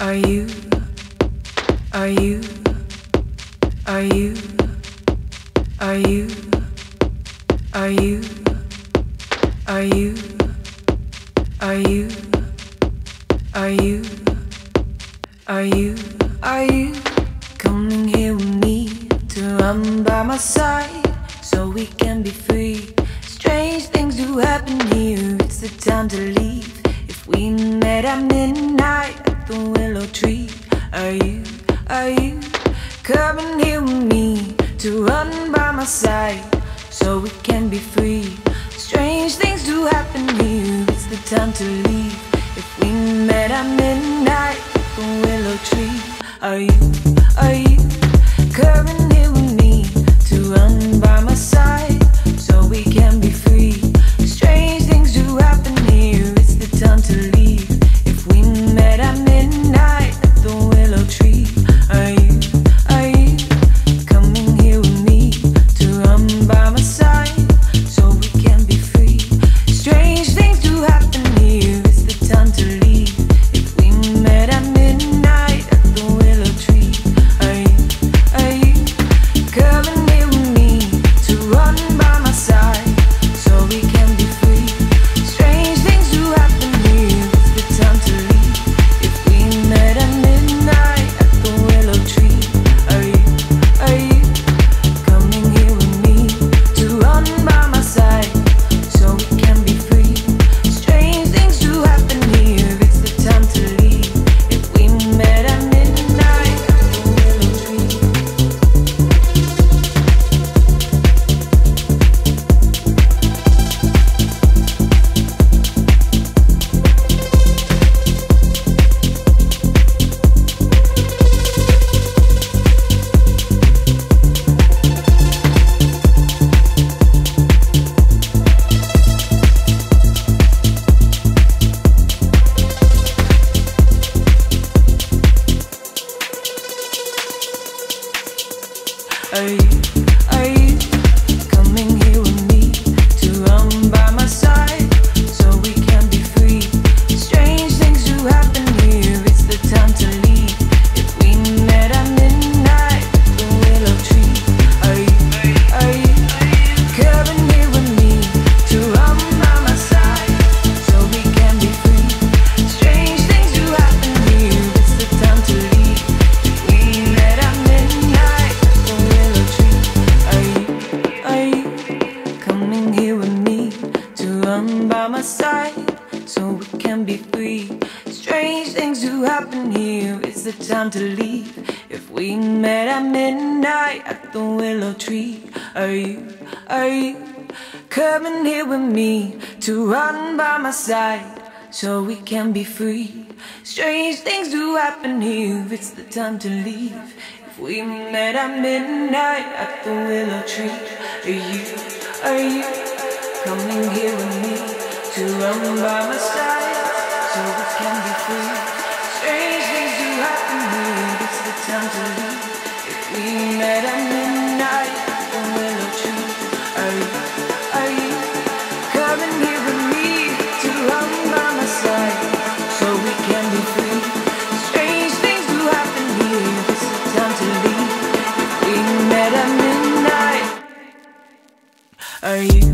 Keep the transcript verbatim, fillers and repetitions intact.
Are you, are you, are you, are you, are you, are you, are you, are you, are you, are you coming here with me to run by my side so we can be free? Strange things do happen here, it's the time to leave. If we met at midnight at the willow tree, are you, are you coming here with me to run by my side so we can be free? Strange things do happen here, it's the time to leave. If we met at midnight at the willow tree, are you, are you coming here with me to run by my side so we can be free? Strange things do happen here, it's the time to leave. If we met at midnight at the willow tree, are you, are you coming here with me to run by my side so we can be free? Strange things do happen here, it's the time to leave. If we met at midnight at the willow tree, are you, are you coming here with me to run by my side so we can be free? Strange things do happen here, it's the time to leave. If we met at midnight at the willow tree, are you, are you coming here with me to run by my side so we can be free? Strange things do happen here, it's the time to leave. If we met at midnight at the willow tree. Are you, are you coming here with me to run by my side so we can be free? Strange things do happen here, it's the time to leave. If we met at midnight at the willow tree, are you, are you coming here with me to run by my side so we can be free? Strange things do happen here, it's the time to leave. If we met at midnight at the willow tree, are you, are you coming here with me to run by my side so we can be free? Strange things do happen here, it's the time to leave. If we met at midnight at the willow tree, are you, are you coming here with me to run by my side so we can be free? Strange things do happen here, it's the time to leave. If we met at midnight at the willow tree, are you, are you coming here with me to run by my side so we can be free? Strange things do happen here, it's the time to leave. If we met at midnight at the willow tree, are you, are you coming here with me to run by my side so we can be free? Strange things do happen here, it's the time to leave. If we met at midnight, are you?